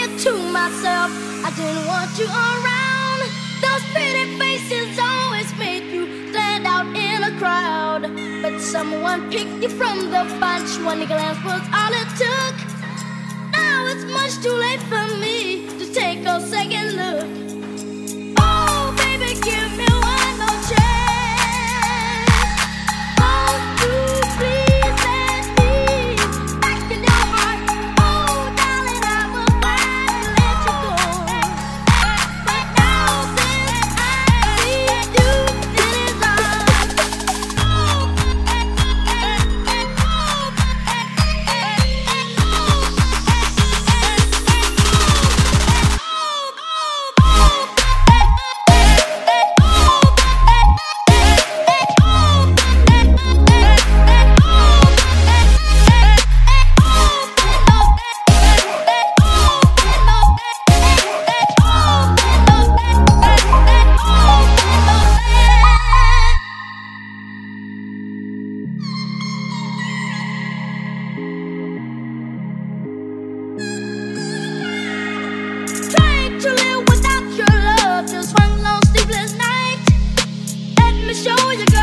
said to myself, I didn't want you around. Those pretty faces always make you stand out in a crowd. But someone picked you from the bunch. One glance was all it took. Now it's much too late for me to take a second look. Oh, baby, give me one more chance. Won't you please let me back in your heart? Oh, darling, I will gladly let you go. But now since I see you in his arms, trying to live without your love, just one long sleepless night. Let me show you.